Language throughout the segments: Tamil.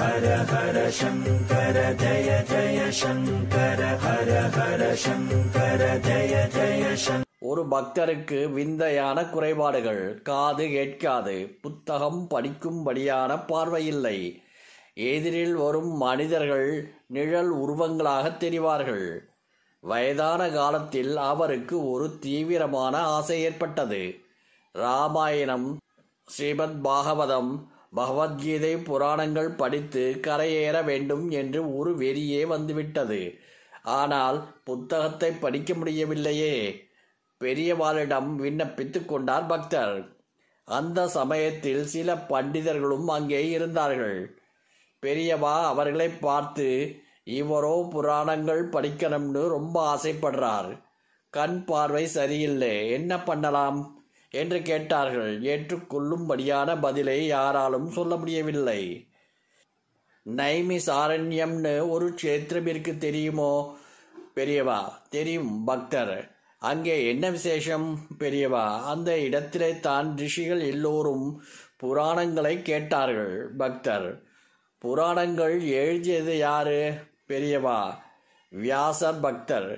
ஹர ஹர சங்கர ஜய ஜய சங்கர ஹர ஹர சங்கர ஜய ஜய சங்கர. ஒரு பக்தருக்கு விந்தையான குறைபாடுகள். காது கேட்காது, புத்தகம் படிக்கும்படியான பார்வையில்லை. எதிரில் வரும் மனிதர்கள் நிழல் உருவங்களாக தெரிவார்கள். வயதான காலத்தில் அவருக்கு ஒரு தீவிரமான ஆசை ஏற்பட்டது. ராமாயணம், ஸ்ரீமத் பாகவதம், பகவத்கீதை புராணங்கள் படித்து கரையேற வேண்டும் என்று ஒரு வெறியே வந்துவிட்டது. ஆனால் புத்தகத்தை படிக்க முடியவில்லையே. பெரியவாளிடம் விண்ணப்பித்து கொண்டார் பக்தர். அந்த சமயத்தில் சில பண்டிதர்களும் அங்கே இருந்தார்கள். பெரியவா அவர்களை பார்த்து, இவரோ புராணங்கள் படிக்கணும்னு ரொம்ப ஆசைப்படுறார், கண் பார்வை சரியில்லை, என்ன பண்ணலாம் என்று கேட்டார்கள். ஏற்றுக்கொள்ளும்படியான பதிலை யாராலும் சொல்ல முடியவில்லை. நைமிசாரண்யம்னு ஒரு க்ஷேத்திரம் இருக்கு, தெரியுமோ பெரியவா? தெரியும் பக்தர். அங்கே என்ன விசேஷம் பெரியவா? அந்த இடத்திலே தான் ரிஷிகள் எல்லோரும் புராணங்களை கேட்டார்கள் பக்தர். புராணங்கள் எழுதியது யாரு பெரியவா? வியாசர் பக்தர்.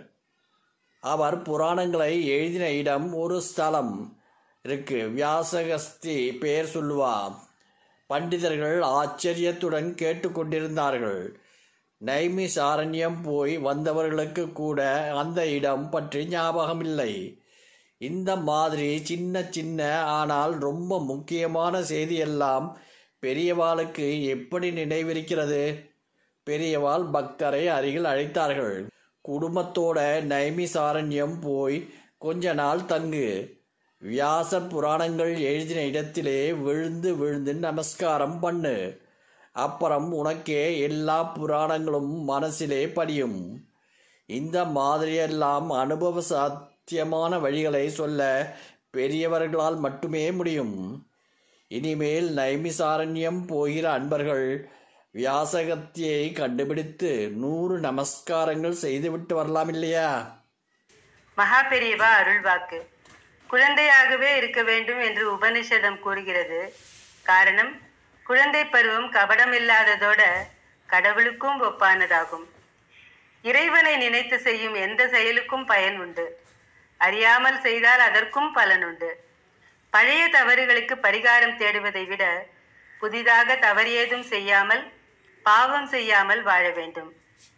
அவர் புராணங்களை எழுதின இடம் ஒரு ஸ்தலம் இருக்கு, வியாசகஸ்தி பெயர் சொல்லுவா. பண்டிதர்கள் ஆச்சரியத்துடன் கேட்டுக்கொண்டிருந்தார்கள். நைமிசாரண்யம் போய் வந்தவர்களுக்கு கூட அந்த இடம் பற்றி ஞாபகம் இல்லை. இந்த மாதிரி சின்ன சின்ன ஆனால் ரொம்ப முக்கியமான செய்தியெல்லாம் பெரியவாளுக்கு எப்படி நினைவிருக்கிறது? பெரியவாள் பக்தரை அருகில் அழைத்தார்கள். குடும்பத்தோட நைமிசாரண்யம் போய் கொஞ்ச நாள் தங்கு. வியாசர் புராணங்கள் எழுதின இடத்திலே விழுந்து விழுந்து நமஸ்காரம் பண்ணு. அப்புறம் உனக்கே எல்லா புராணங்களும் மனசிலே படியும். இந்த மாதிரியெல்லாம் அனுபவ சாத்தியமான வழிகளை சொல்ல பெரியவர்களால் மட்டுமே முடியும். இனிமேல் நைமிசாரண்யம் போகிற அன்பர்கள் வியாசகத்தியை கண்டுபிடித்து 100 நமஸ்காரங்கள் செய்துவிட்டு வரலாம் இல்லையா? மகா பெரியவா அருள்வாக்கு. குழந்தையாகவே இருக்க வேண்டும் என்று உபனிஷதம் கூறுகிறது. காரணம், குழந்தை பருவம் கபடம் இல்லாததோட கடவுளுக்கும் ஒப்பானதாகும். இறைவனை நினைத்து செய்யும் எந்த செயலுக்கும் பயன் உண்டு. அறியாமல் செய்தால் அதற்கும் பலன் உண்டு. பழைய தவறுகளுக்கு பரிகாரம் தேடுவதை விட புதிதாக தவறியேதும் செய்யாமல் பாவம் செய்யாமல் வாழ வேண்டும்.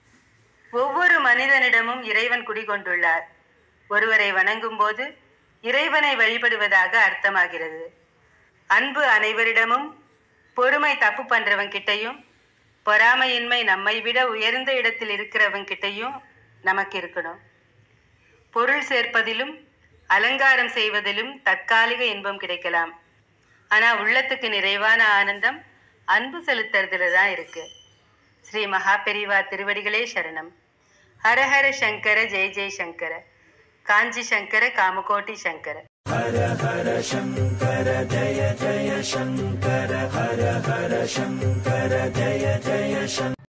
ஒவ்வொரு மனிதனிடமும் இறைவன் குடிகொண்டுள்ளார். ஒருவரை வணங்கும் போது இறைவனை வழிபடுவதாக அர்த்தமாகிறது. அன்பு அனைவரிடமும், பொறுமை தப்பு பண்றவன் கிட்டையும், பொறாமையின்மை நம்மை விட உயர்ந்த இடத்தில் இருக்கிறவன் கிட்டையும் நமக்கு இருக்கணும். பொருள் சேர்ப்பதிலும் அலங்காரம் செய்வதிலும் தற்காலிக இன்பம் கிடைக்கலாம். ஆனா உள்ளத்துக்கு நிறைவான ஆனந்தம் அன்பு செலுத்துறதுல தான் இருக்கு. ஸ்ரீ மகா பெரிவா திருவடிகளே சரணம். ஹரஹர சங்கர ஜெய ஜெய சங்கர. காஞ்சி சங்கர காமகோட்டி சங்கர. ஹர ஹர சங்கர ஜய ஜய சங்கர. ஹர ஹர சங்கர ஜய ஜய சங்கர.